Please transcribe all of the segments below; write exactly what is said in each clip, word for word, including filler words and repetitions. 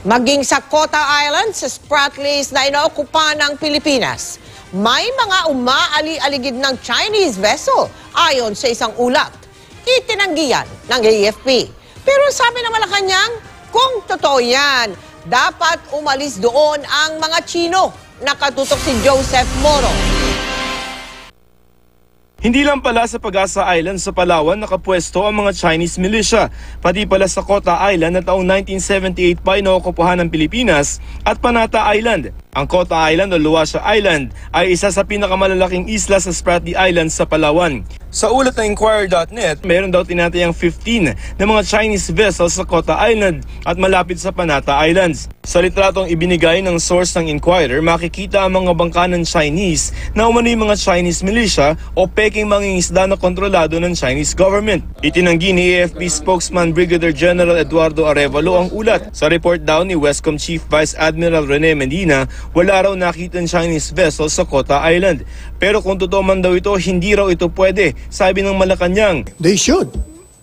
Maging sa Kota Island sa Spratlys na inookupa ng Pilipinas, may mga umaali-aligid ng Chinese vessel ayon sa isang ulat. Itinanggihan ng A F P. Pero sabi ng Malacanang, kung totoo yan, dapat umalis doon ang mga Chino. Nakatutok si Joseph Moro. Hindi lang pala sa Pag-asa Island sa Palawan nakapwesto ang mga Chinese militia, pati pala sa Kota Island na taong nineteen seventy-eight pa inookupahan ng Pilipinas at Panata Island. Ang Kota Island o Luwasia Island ay isa sa pinakamalalaking isla sa Spratly Islands sa Palawan. Sa ulat ng Inquirer dot net, mayroon daw tinatayang fifteen na mga Chinese vessels sa Kota Island at malapit sa Panata Islands. Sa litratong ibinigay ng source ng Inquirer, makikita ang mga bangka ng Chinese na umano'y mga Chinese militia o peking mangingisda na kontrolado ng Chinese government. Itinanggi ni A F P spokesman Brigadier General Eduardo Arevalo ang ulat. Sa report daw ni Westcom Chief Vice Admiral Rene Medina, wala raw nakitang Chinese vessel sa Kota Island. Pero kung totoo man daw ito, hindi raw ito pwede, sabi ng Malacanang. They should.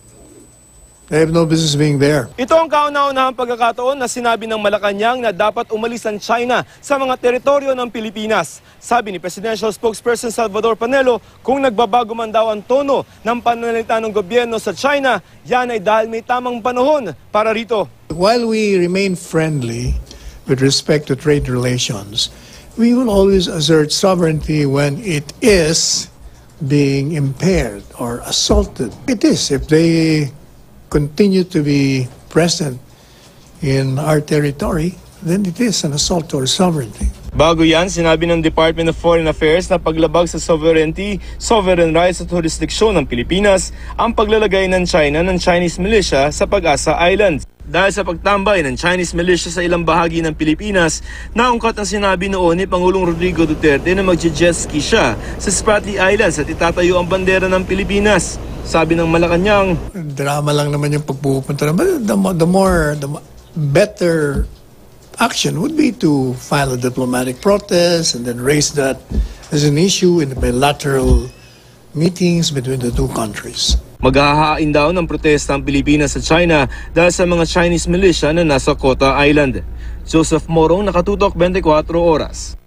They have no business being there. Ito ang kauna-unahang pagkakataon na sinabi ng Malacanang na dapat umalis ang China sa mga teritoryo ng Pilipinas. Sabi ni Presidential Spokesperson Salvador Panelo, kung nagbabago man daw ang tono ng pananalita ng gobyerno sa China, yan ay dahil may tamang panahon para rito. While we remain friendly with respect to trade relations, we will always assert sovereignty when it is being impaired or assaulted. It is if they continue to be present in our territory, then it is an assault to our sovereignty. Bago yan, sinabi ng Department of Foreign Affairs na paglabag sa sovereignty, sovereign rights at jurisdiksyon ng Pilipinas ang paglalagay ng China ng Chinese militia sa Pag-asa Islands. Dahil sa pagtambay ng Chinese militia sa ilang bahagi ng Pilipinas, naungkat ang sinabi noon ni Pangulong Rodrigo Duterte na magje-jet ski siya sa Spratly Islands at itatayo ang bandera ng Pilipinas. Sabi ng Malacanang, drama lang naman yung pagpupunta. But the, the more, the better action would be to file a diplomatic protest and then raise that as an issue in the bilateral meetings between the two countries. Maghahain daw ng protesta ang Pilipinas sa China dahil sa mga Chinese militia na nasa Kota Island. Joseph Morong, Nakatutok, twenty-four oras.